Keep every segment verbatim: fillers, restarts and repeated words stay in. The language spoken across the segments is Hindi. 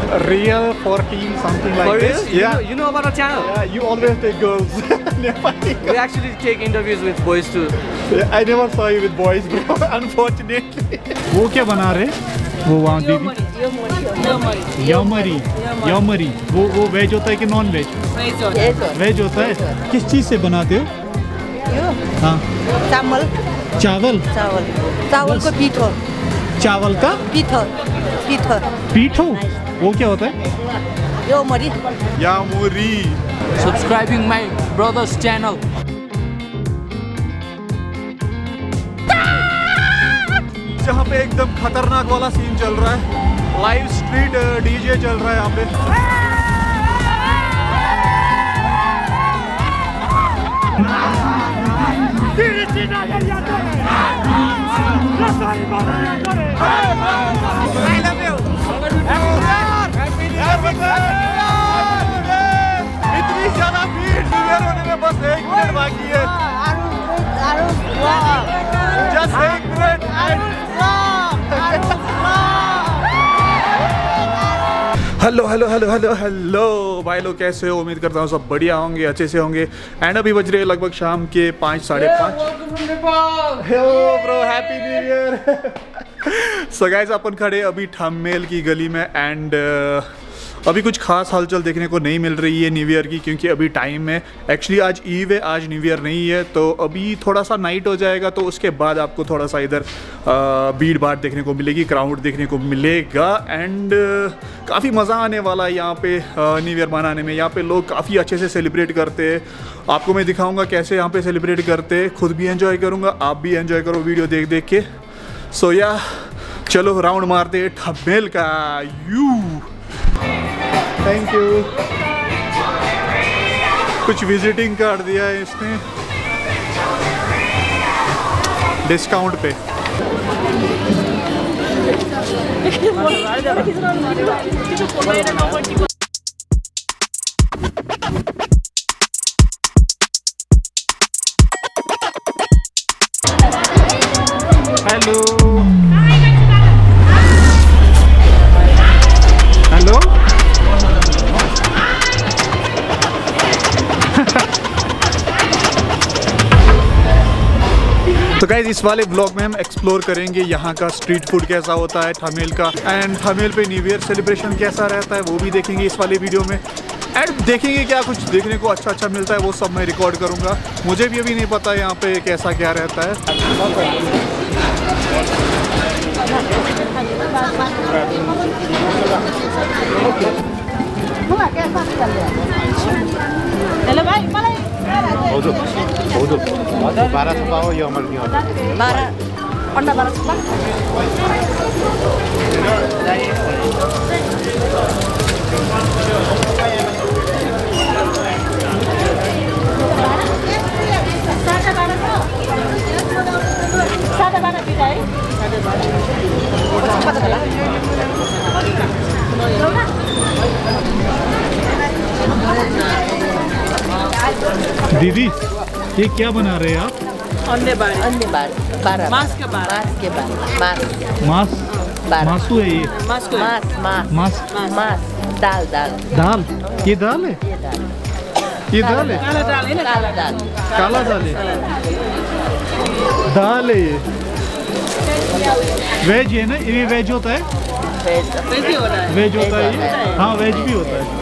Real fourteen something like For this. real? You Yeah. know, you know about our channel? Yeah, you always take girls. Nepali We actually take interviews with boys too. Yeah, I never saw you with boys, bro. Unfortunately. वो क्या बना रहे? वो वहाँ दीदी. यमरी. यमरी. वो वो वेज होता है कि नॉन वेज? वेज होता है. किस चीज़ से बनाते हो? हाँ. चावल. चावल. चावल. चावल को पीठो. चावल का? पीठो. पीठो. पीठो. वो क्या होता है? Yomari. Yomari. Subscribing my brother's channel. जहाँ पे एकदम खतरनाक वाला सीन चल रहा है. लाइव स्ट्रीट डीजे चल रहा है यहाँ पे. इतनी ज्यादा भीड़ क्लियर होने में बस एक मिनट बाकी है. Just एक minute. Hello hello hello hello hello भाई लोग, कैसे हो? उम्मीद करता हूँ सब बढ़िया होंगे, अच्छे से होंगे. एंड अभी बज रहे हैं लगभग शाम के पाँच साढ़े पाँच. Hello bro, happy new year. So guys, अपन खड़े अभी ठमेल की गली में. एंड uh, अभी कुछ खास हलचल देखने को नहीं मिल रही है न्यू ईयर की, क्योंकि अभी टाइम है. एक्चुअली आज ईव है, आज न्यू ईयर नहीं है. तो अभी थोड़ा सा नाइट हो जाएगा, तो उसके बाद आपको थोड़ा सा इधर भीड़ भाड़ देखने को मिलेगी, क्राउड देखने को मिलेगा. एंड काफ़ी मज़ा आने वाला है यहाँ पे न्यू ईयर मनाने में. यहाँ पे लोग काफ़ी अच्छे से सेलिब्रेट करते हैं. आपको मैं दिखाऊँगा कैसे यहाँ पे सेलिब्रेट करते हैं. खुद भी एंजॉय करूँगा, आप भी एंजॉय करो वीडियो देख देख के. सो या चलो राउंड मारते हैं ठमेल का. You thank you. कुछ विजिटिंग कार्ड दिया है इसने डिस्काउंट पे. Hello hello. तो गाइज, इस वाले ब्लॉग में हम एक्सप्लोर करेंगे यहाँ का स्ट्रीट फूड कैसा होता है ठमेल का. एंड ठमेल पे न्यू ईयर सेलिब्रेशन कैसा रहता है वो भी देखेंगे इस वाले वीडियो में. एंड देखेंगे क्या कुछ देखने को अच्छा अच्छा मिलता है, वो सब मैं रिकॉर्ड करूँगा. मुझे भी अभी नहीं पता यहाँ पे कैसा क्या रहता है. हेलो भाई, मलाई बहुत बहुत बारह सौ पाओ ये अमर की बारह अंडा बारह सौ. सादा बारह दिया है. दीदी, ये क्या बना रहे हैं आप? अंडे बारह. अंडे बारह. बारह. मांस के बारह. मांस के बारह. मांस. मांस. मासू है ये. मांस मांस मांस. मांस. दाल दाल. दाल. ये दाल है. ये दाल. ये दाल है. काला दाल है ना. काला दाल. काला दाल है. दाल है ये. वेज है ना? ये वेज होता है. वेज भी होता है. वेज होता है ये. हाँ, वेज भी होता है.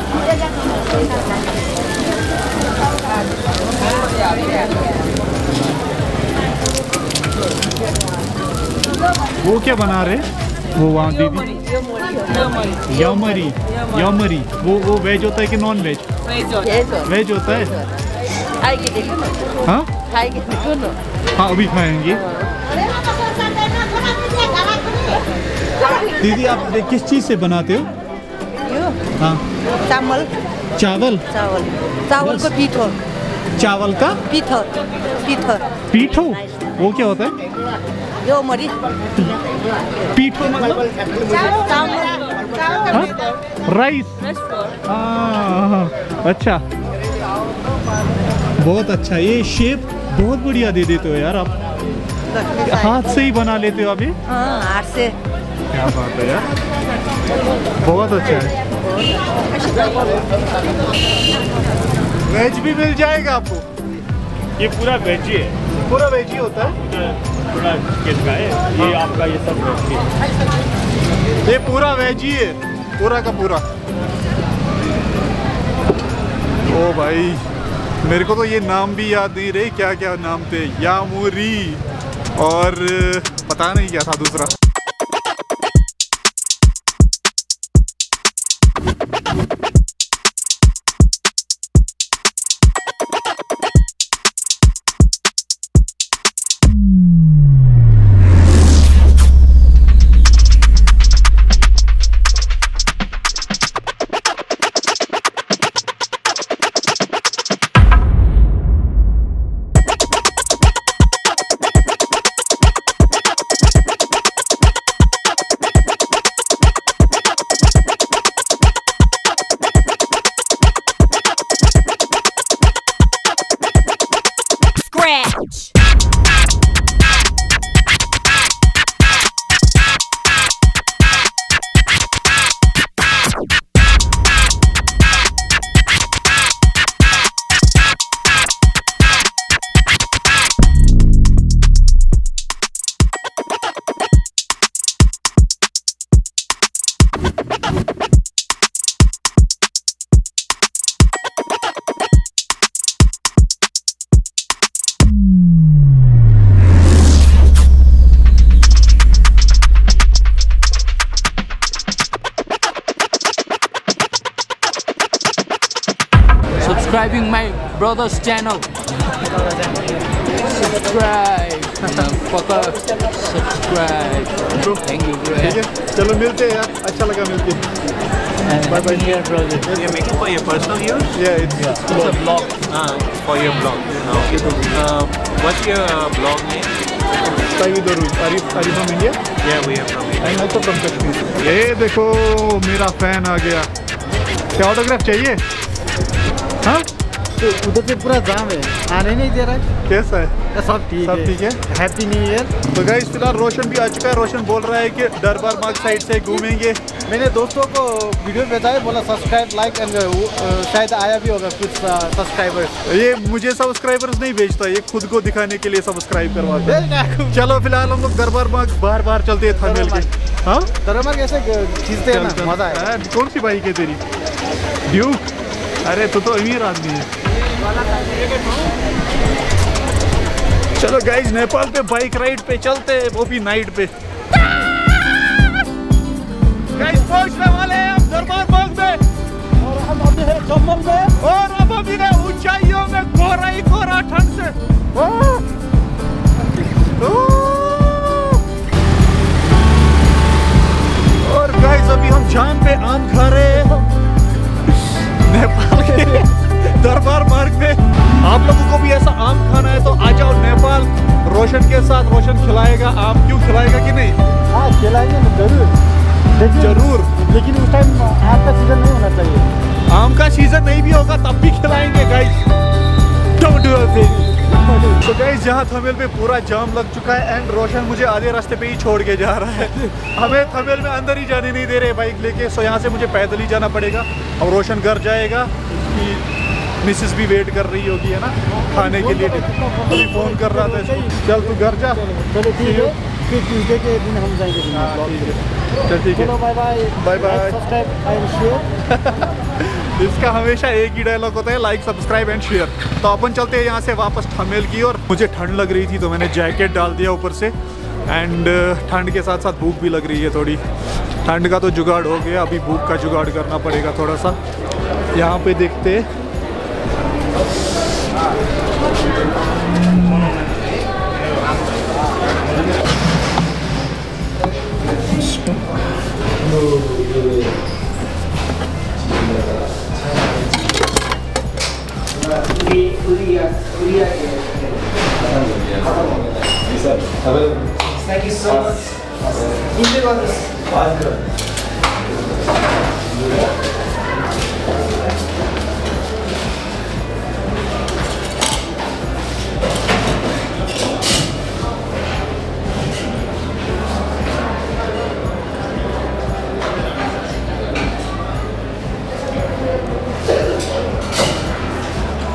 वो क्या बना रहे? वो वहाँ दीदी. यमरी. यमरी. वो वो वेज होता है कि नॉन वेज? वेज होता है. हाँ हाँ, अभी खाएंगे. दीदी, आप किस चीज़ से बनाते हो? हाँ. चावल. चावल. चावल. चावल को पीठो. चावल का? पीठो. पीठो. पीठो. वो क्या होता है? यो मरी. पीठो मतलब राइस. हाँ, अच्छा, बहुत अच्छा. ये शेप बहुत बढ़िया दे देते हो यार आप. हाथ से ही बना लेते हो अभी? हाँ, हाथ से. क्या बात है यार. बहुत अच्छा है। वेज भी मिल जाएगा आपको? ये पूरा वेज ही है, पूरा वेज ही होता है? थोड़ा चिकन का है, ये आपका ये सब वेज ही है। ये पूरा वेज ही है, पूरा का पूरा। ओ भाई, मेरे को तो ये नाम भी याद नहीं रहे, क्या क्या नाम थे, यामुरी और पता नहीं क्या था दूसरा। Subscribing my brother's channel. Subscribe. Fucker. Subscribe. Thank you, bro. ठीक है, चलो मिलते हैं यार, अच्छा लगा मिलके। Bye bye, dear brother. You're making for your personal use? Yeah, it's, it's It's a blog. Ah, for your blog. Okay. Uh, what's your uh, blog name? Saeed Darood. Are you are you from India? Yeah, we are from India. I'm also from Kashmir. ये देखो मेरा फैन आ गया। क्या ऑटोग्राफ चाहिए? हाँ? तो उधर से पूरा जाम है, आने नहीं दे रहा है। कैसा है? सब ठीक सब ठीक है? Happy new year. तो गाइस फिलहाल रोशन भी आ चुका है। रोशन बोल रहा है कि दरबार बाग साइड से घूमेंगे। मैंने दोस्तों को वीडियो भेजा, बोला सब्सक्राइब लाइक एंड शायद आया भी होगा कुछ सब्सक्राइबर्स। ये मुझे सब्सक्राइबर्स नहीं भेजता, ये खुद को दिखाने के लिए सब्सक्राइब करवाता है। चलो फिलहाल हम लोग दरबार बाग बार बार चलते हैं थंबनेल के। हाँ? दरबार कैसे खींचते हैं ना, मजा है। कौन सी बाइक है तेरी? ड्यूक? अरे तू तो अमीर आदमी है। चलो गाइस नेपाल पे बाइक राइड पे चलते हैं, वो भी नाइट पे। गाइस पहुंचने वाले हैं हम दरबार बाग में और हम अभी है जम्मू में और अब अभी ने ऊंचाइयों में कोहरा ही कोहरा ठंड से। और गाइस अभी हम जाम पे आम खा रहे हैं नेपाल के दरबार बाग में। आप लोगों को भी ऐसा आम खाना है तो आ जाओ नेपाल, रोशन के साथ। रोशन खिलाएगा आम, क्यों खिलाएगा कि नहीं? हाँ खिलाएंगे ना जरूर, लेकिन जरूर, लेकिन उस टाइम आम का सीजन नहीं होना चाहिए। आम का सीजन नहीं भी होगा तब भी खिलाएंगे गाइस। Don't do it. तो गाइस यहाँ थंबनेल पे पूरा जाम लग चुका है एंड रोशन मुझे आधे रास्ते पे ही छोड़ के जा रहा है। हमें थंबनेल में अंदर ही जाने नहीं दे रहे बाइक लेके, सो यहाँ से मुझे पैदल ही जाना पड़ेगा। और रोशन घर जाएगा, उसकी मिसेस भी वेट कर रही होगी है ना खाने के लिए। अभी फोन कर रहा था इसको। चल तू घर जा। चलो ठीक है, फिर ट्यूसडे के दिन हम जाएंगे। चल ठीक है, चलो bye bye bye bye. Subscribe and share. इसका हमेशा एक ही डायलॉग होता है, लाइक सब्सक्राइब एंड शेयर। तो अपन चलते हैं यहाँ से वापस थंबनेल की ओर। मुझे ठंड लग रही थी तो मैंने जैकेट डाल दिया ऊपर से एंड ठंड के साथ साथ भूख भी लग रही है थोड़ी। ठंड का तो जुगाड़ हो गया, अभी भूख का जुगाड़ करना पड़ेगा थोड़ा सा। यहाँ पे देखते Thank you so much. Enjoy this.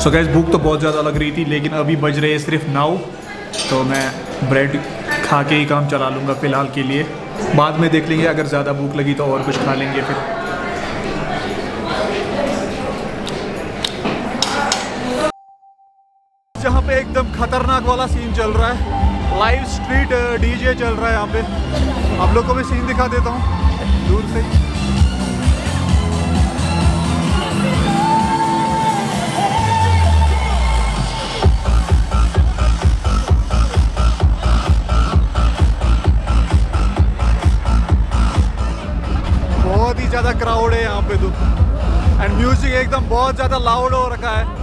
So guys भूख तो बहुत ज़्यादा लग रही थी, लेकिन अभी बज रहे हैं सिर्फ नौ, तो मैं ब्रेड खा के ही काम चला लूँगा फ़िलहाल के लिए। बाद में देख लेंगे, अगर ज़्यादा भूख लगी तो और कुछ खा लेंगे फिर। जहाँ पे एकदम खतरनाक वाला सीन चल रहा है, लाइव स्ट्रीट डीजे चल रहा है यहाँ पे। आप लोग को भी सीन दिखा देता हूँ दूर से ही। बहुत ही ज़्यादा क्राउड है यहाँ पे तो, एंड म्यूजिक एकदम बहुत ज़्यादा लाउड हो रखा है।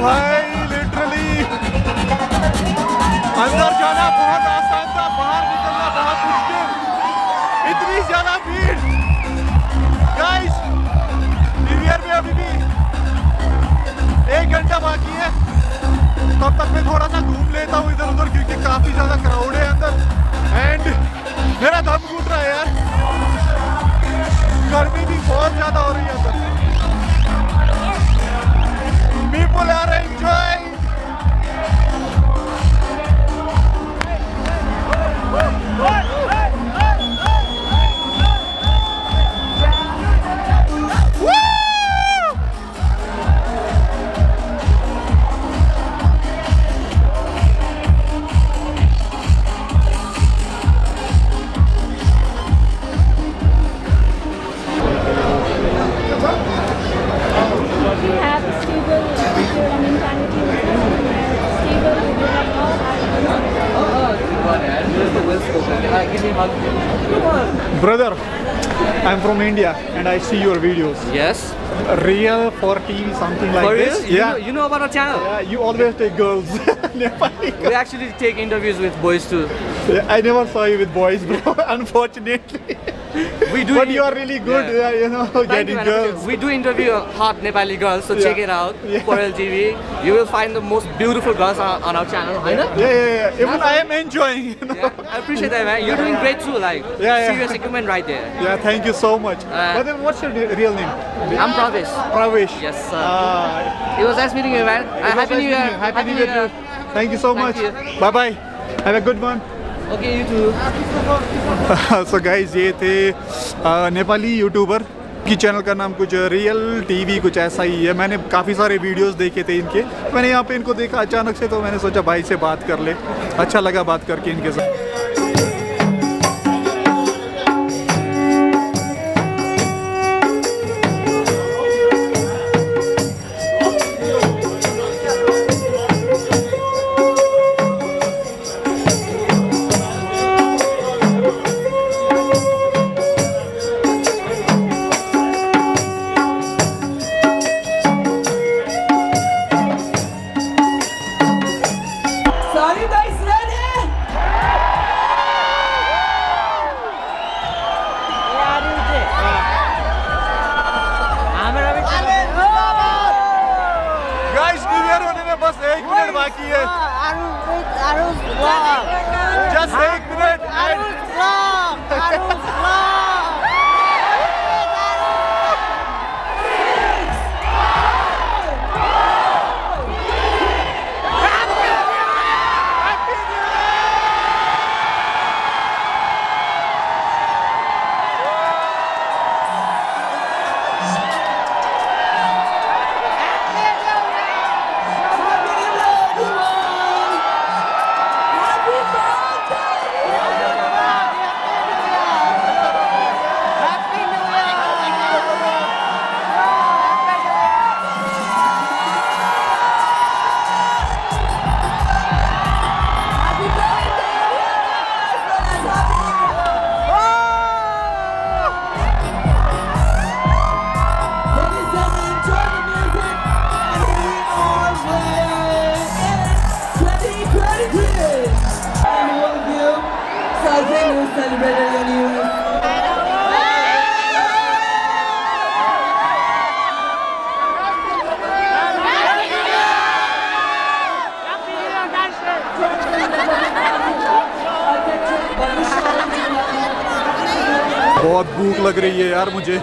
भाई लिटरली अंदर जाना बहुत आसान था, बाहर निकलना बहुत मुश्किल। इतनी ज्यादा भीड़। गाइस न्यू ईयर में अभी भी एक घंटा बाकी है, तब तक मैं थोड़ा सा घूम लेता हूँ इधर उधर, क्योंकि काफी ज्यादा क्राउड है अंदर एंड मेरा दम घुट रहा है यार। गर्मी भी बहुत ज्यादा हो रही है अंदर। People are enjoying. Brother, I'm from India and I see your videos. Yes. Real for T V, something like For real? this. You Yeah. know, you know about our channel? Yeah, you always take girls. Nepali We actually take interviews with boys too. girls. I never saw you with boys, bro. Unfortunately. We do. But you are really good, Yeah. yeah, you know, Thank getting you, man. girls. We do interview hot Nepali girls, so check Yeah. it out. Yeah. For L T V, you will find the most beautiful girls on, on our channel. I know. Yeah, yeah, yeah. Even I am enjoying, you know. Yeah, I appreciate that, man. You're doing great too. Like Yeah, yeah. serious equipment right there. Yeah, thank you so much. Uh, but then what's your re- real name? I'm Pravesh. Pravesh. Yes, sir. Uh, It was nice meeting you, man. Uh, it was Happy nice New Year. meeting you. Happy New Year. too. Thank you so Thank much. you. Bye bye. Have a good one. Okay, you too. So guys ये थे uh, नेपाली यूट्यूबर की चैनल का नाम कुछ रियल टीवी कुछ ऐसा ही है। मैंने काफ़ी सारे वीडियोस देखे थे इनके, मैंने यहाँ पे इनको देखा अचानक से, तो मैंने सोचा भाई से बात कर ले। अच्छा लगा बात करके इनके साथ। Sorry guys, ready? Guys new year होने में बस एक मिनट बाकी है। जस्ट एक minute Celebrated your New Year. बहुत भूख लग रही है यार मुझे।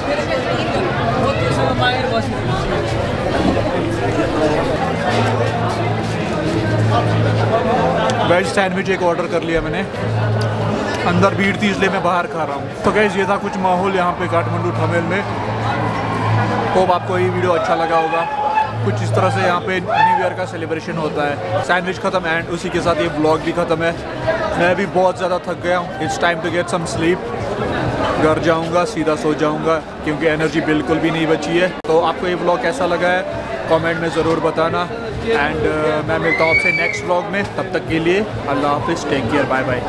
वेज सैंडविच एक ऑर्डर कर लिया मैंने, अंदर भीड़ थी इसलिए मैं बाहर खा रहा हूँ। तो गाइस ये था कुछ माहौल यहाँ पे काठमांडू ठमेल में। होप आपको ये वीडियो अच्छा लगा होगा। कुछ इस तरह से यहाँ पे न्यू ईयर का सेलिब्रेशन होता है। सैंडविच ख़त्म एंड उसी के साथ ये ब्लॉग भी ख़त्म है। मैं भी बहुत ज़्यादा थक गया हूँ। It's time to get some sleep. घर जाऊँगा, सीधा सो जाऊँगा क्योंकि एनर्जी बिल्कुल भी नहीं बची है। तो आपको ये ब्लॉग कैसा लगा है कमेंट में ज़रूर बताना एंड uh, मैं मिलता हूँ आपसे नेक्स्ट ब्लॉग में। तब तक के लिए अल्लाह हाफिज़, take care, bye bye.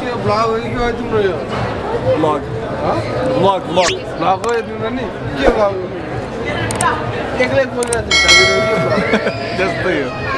Blog blog blog blog एक लाख बोल रहा था Just for you.